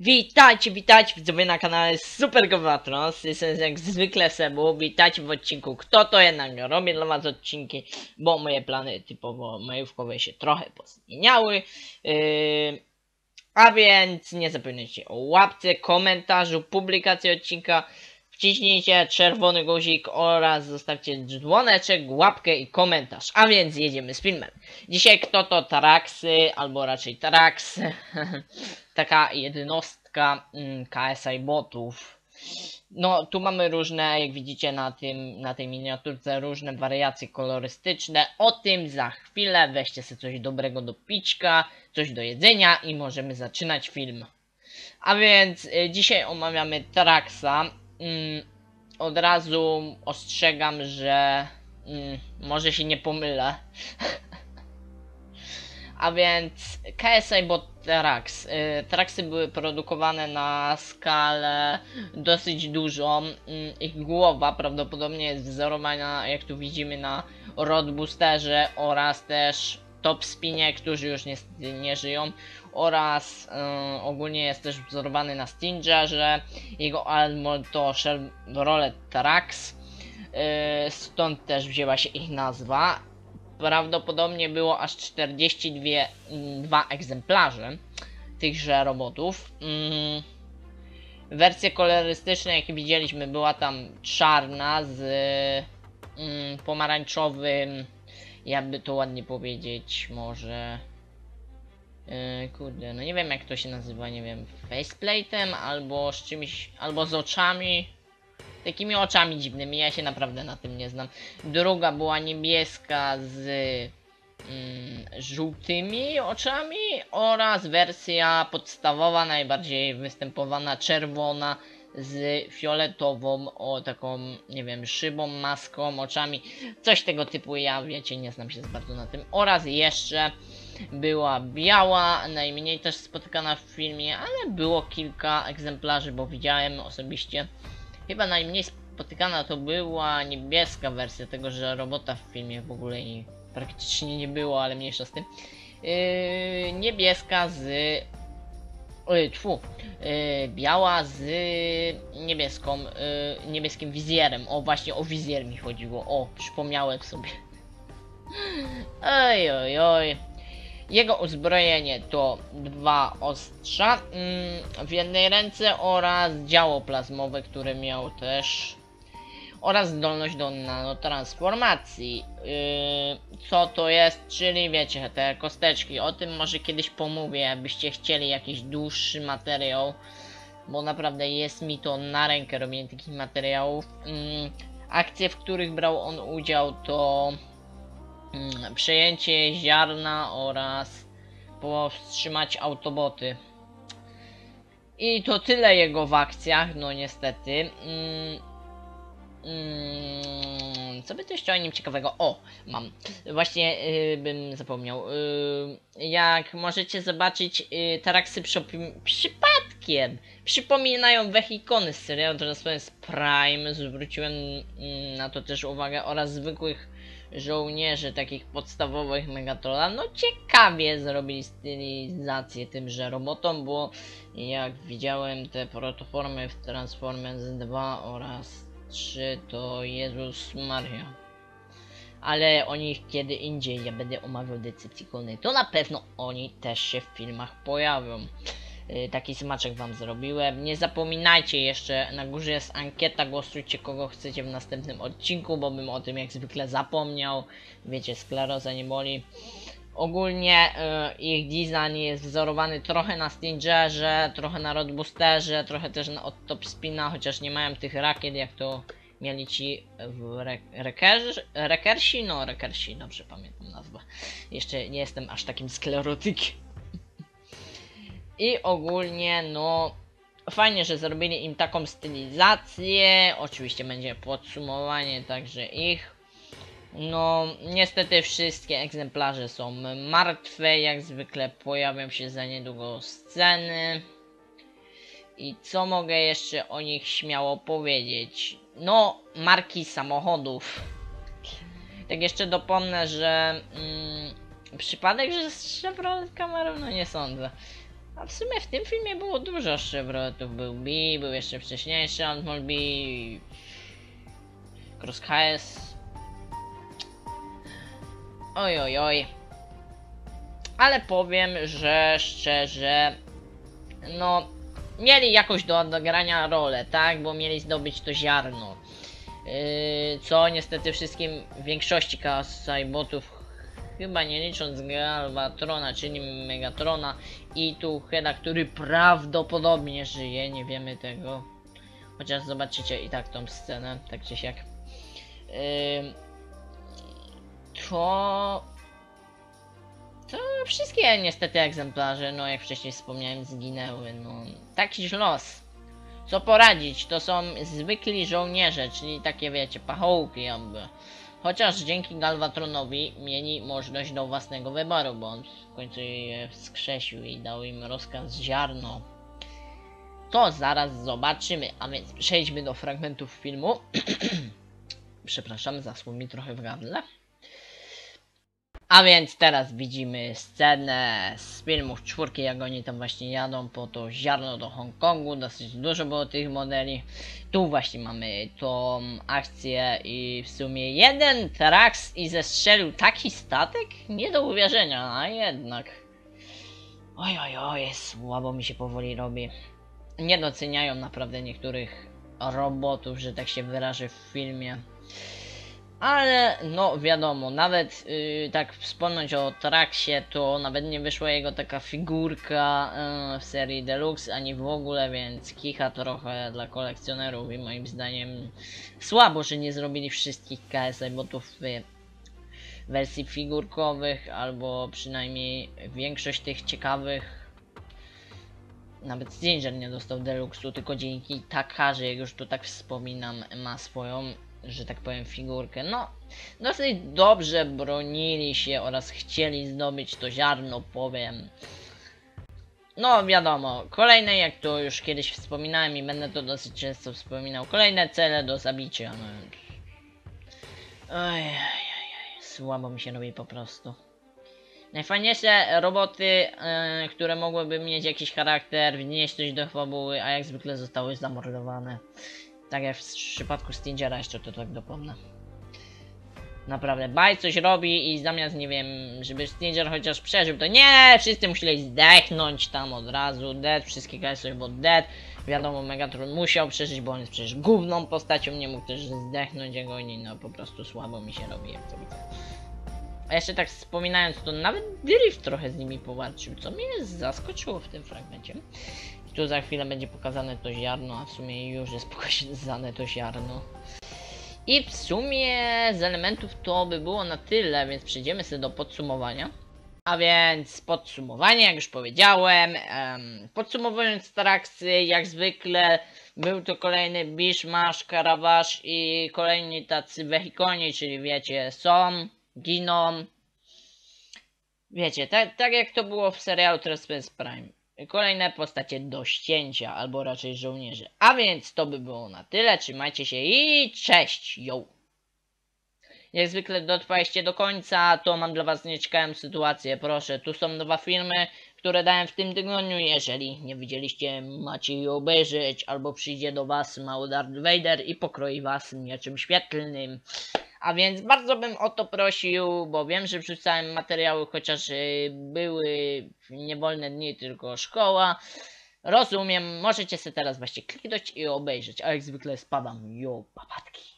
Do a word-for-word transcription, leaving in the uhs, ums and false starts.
Witajcie, witajcie widzowie na kanale Super Gowatron. Jestem jak zwykle Sebu. Witajcie w odcinku Kto to jednak robię dla was odcinki, bo moje plany typowo majówkowe się trochę pozmieniały. Yy, a więc nie zapominajcie o łapce, komentarzu, publikacji odcinka. Wciśnijcie czerwony guzik oraz zostawcie dzwoneczek, łapkę i komentarz. A więc jedziemy z filmem. Dzisiaj kto to Taraxy, albo raczej Tarax. Taka jednostka mm, K S I botów. No tu mamy różne, jak widzicie na tym, na tej miniaturce, różne wariacje kolorystyczne. O tym za chwilę. Weźcie sobie coś dobrego do pićka, coś do jedzenia i możemy zaczynać film. A więc y, dzisiaj omawiamy Taraxa. Mm, od razu ostrzegam, że mm, może się nie pomylę. A więc K S I Bot Tarax. Y, Taraxy były produkowane na skalę dosyć dużą. Y, ich głowa prawdopodobnie jest wzorowana, jak tu widzimy, na Roadboosterze oraz też Top Spinie, którzy już niestety nie żyją. Oraz y, ogólnie jest też wzorowany na Stingerze. Jego armor to Chevrolet Tarax. Y, stąd też wzięła się ich nazwa. Prawdopodobnie było aż czterdzieści dwa egzemplarze tychże robotów. Mm. Wersje kolorystyczne, jakie widzieliśmy, była tam czarna z mm, pomarańczowym, jakby to ładnie powiedzieć, może yy, kurde, no nie wiem jak to się nazywa, nie wiem, faceplate'em albo z czymś, albo z oczami. Takimi oczami dziwnymi, ja się naprawdę na tym nie znam. Druga była niebieska z mm, żółtymi oczami oraz wersja podstawowa, najbardziej występowana, czerwona z fioletową, o taką, nie wiem, szybą, maską, oczami. Coś tego typu, ja wiecie, nie znam się za bardzo na tym. Oraz jeszcze była biała, najmniej też spotykana w filmie, ale było kilka egzemplarzy, bo widziałem osobiście. Chyba najmniej spotykana to była niebieska wersja tego, że robota w filmie w ogóle i praktycznie nie było, ale mniejsza z tym. Yy, niebieska z... Yy, tfu, yy, biała z niebieską, yy, niebieskim wizjerem. O, właśnie o wizjer mi chodziło. O, przypomniałem sobie. Oj, oj, oj. Jego uzbrojenie to dwa ostrza mm, w jednej ręce oraz działo plazmowe, które miał też, oraz zdolność do nanotransformacji. Yy, co to jest? Czyli wiecie, te kosteczki. O tym może kiedyś pomówię, jakbyście chcieli jakiś dłuższy materiał, bo naprawdę jest mi to na rękę robienie takich materiałów. Yy, akcje, w których brał on udział, to Hmm, przejęcie ziarna oraz powstrzymać autoboty. I to tyle jego w akcjach, no niestety. Mm, mm, co by to jeszcze o nim ciekawego? O, mam. Właśnie yy, bym zapomniał. Yy, jak możecie zobaczyć, yy, Taraxy przypadkiem przypominają wehikony z serialu Transformers Prime. Zwróciłem yy, na to też uwagę, oraz zwykłych żołnierzy takich podstawowych Megatrolla. No ciekawie zrobili stylizację tymże robotom, bo jak widziałem te protoformy w Transformers dwa oraz trzy, to Jezus Maria. Ale o nich kiedy indziej, ja będę omawiał Decepticony, to na pewno oni też się w filmach pojawią. Taki smaczek wam zrobiłem. Nie zapominajcie, jeszcze na górze jest ankieta, głosujcie kogo chcecie w następnym odcinku, bo bym o tym jak zwykle zapomniał. Wiecie, skleroza nie boli. Ogólnie y, ich design jest wzorowany trochę na Stingerze, trochę na Roadboosterze, trochę też na, od Top Spina, chociaż nie mają tych rakiet jak to mieli ci w Wreckersi, no Wreckersi, dobrze pamiętam nazwę. Jeszcze nie jestem aż takim sklerotykiem. I ogólnie, no, fajnie, że zrobili im taką stylizację. Oczywiście będzie podsumowanie także ich. No, niestety wszystkie egzemplarze są martwe. Jak zwykle pojawią się za niedługo sceny. I co mogę jeszcze o nich śmiało powiedzieć? No, marki samochodów. Tak jeszcze dopomnę, że mm, przypadek, że z Chevrolet Camaro, no nie sądzę. A w sumie w tym filmie było dużo Chevroletów. Był B, był jeszcze wcześniejszy Antmol B, Cross H S. Oj, oj, oj. Ale powiem, że szczerze, no, mieli jakoś do odegrania rolę, tak? Bo mieli zdobyć to ziarno. Yy, co niestety wszystkim, w większości Kasaibotów, chyba nie licząc Galvatrona, czyli Megatrona i tu Heda, który prawdopodobnie żyje, nie wiemy tego. Chociaż zobaczycie i tak tą scenę, tak czy siak. Yy, to... To wszystkie niestety egzemplarze, no jak wcześniej wspomniałem, zginęły, no. Taki los. Co poradzić, to są zwykli żołnierze, czyli takie wiecie, pachołki jakby. Chociaż dzięki Galvatronowi mieli możliwość do własnego wyboru, bo on w końcu je wskrzesił i dał im rozkaz ziarno. To zaraz zobaczymy, a więc przejdźmy do fragmentów filmu. Przepraszam, zasło mi trochę w gardle. A więc teraz widzimy scenę z filmów czwórki, jak oni tam właśnie jadą po to ziarno do Hongkongu. Dosyć dużo było tych modeli. Tu właśnie mamy tą akcję i w sumie jeden Trax i zestrzelił taki statek? Nie do uwierzenia, a jednak. Oj, oj, oj, słabo mi się powoli robi. Nie doceniają naprawdę niektórych robotów, że tak się wyrażę, w filmie. Ale no wiadomo, nawet yy, tak wspomnieć o Traxie, to nawet nie wyszła jego taka figurka yy, w serii Deluxe, ani w ogóle, więc kicha trochę dla kolekcjonerów i moim zdaniem słabo, że nie zrobili wszystkich K S I-botów w wersji figurkowych, albo przynajmniej większość tych ciekawych. Nawet Stinger nie dostał Deluxe'u, tylko dzięki Takarzy, jak już tu tak wspominam, ma swoją, że tak powiem, figurkę. No, dosyć dobrze bronili się oraz chcieli zdobyć to ziarno, powiem. No wiadomo, kolejne, jak to już kiedyś wspominałem i będę to dosyć często wspominał, kolejne cele do zabicia. No. Oj, oj, oj, słabo mi się robi po prostu. Najfajniejsze roboty, yy, które mogłyby mieć jakiś charakter, wnieść coś do fabuły, a jak zwykle zostały zamordowane. Tak jak w przypadku Stingera, jeszcze to tak dopomnę. Naprawdę, Baj coś robi i zamiast, nie wiem, żeby Stinger chociaż przeżył, to nie, wszyscy musieli zdechnąć tam od razu. Dead, wszystkie kasy, bo Dead. Wiadomo, Megatron musiał przeżyć, bo on jest przecież główną postacią, nie mógł też zdechnąć jak oni, no po prostu słabo mi się robi, jak to widzę. A jeszcze tak wspominając, to nawet Drift trochę z nimi powalczył, co mnie zaskoczyło w tym fragmencie. I tu za chwilę będzie pokazane to ziarno, a w sumie już jest pokazane to ziarno. I w sumie z elementów to by było na tyle, więc przejdziemy sobie do podsumowania. A więc podsumowanie, jak już powiedziałem, um, podsumowując Traxy, jak zwykle był to kolejny Bishmash, Karawasz i kolejni tacy wehikoni, czyli wiecie, są, giną. Wiecie, tak, tak jak to było w serialu Trespass Prime. Kolejne postacie do ścięcia, albo raczej żołnierze. A więc to by było na tyle, trzymajcie się i cześć, yo! Jak zwykle dotrwaliście do końca, to mam dla was nieciekawą sytuację, proszę, tu są dwa filmy, które dałem w tym tygodniu, jeżeli nie widzieliście, macie je obejrzeć, albo przyjdzie do was mały Darth Vader i pokroi was mieczem świetlnym. A więc bardzo bym o to prosił, bo wiem, że wrzucałem materiały, chociaż y, były niewolne dni, tylko szkoła. Rozumiem, możecie sobie teraz właśnie kliknąć i obejrzeć, a jak zwykle spadam, jo, papatki.